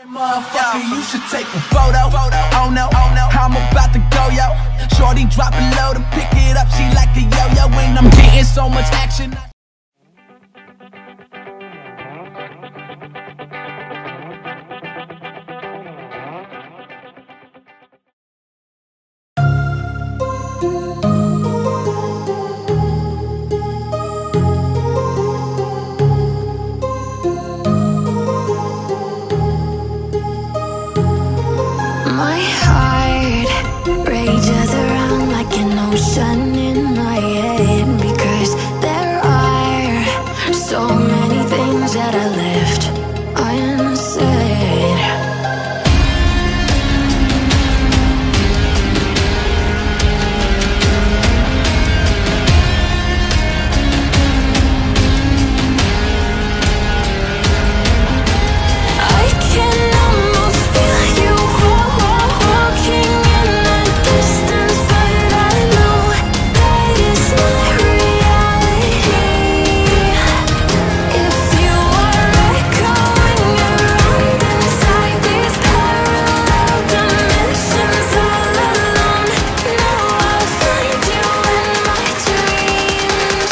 Motherfucker, you should take a photo. Oh no, I'm about to go, yo. Shorty drop it low to pick it up. She like a yo-yo and I'm getting so much action. My heart rages around like an ocean in my head, because there are so many things that I left unsaid. I can almost feel you walking in the distance, but I know that it's not reality. If you are echoing around inside these parallel dimensions all alone, now I'll find you in my dreams.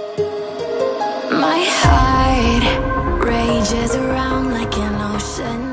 My heart rages around like an ocean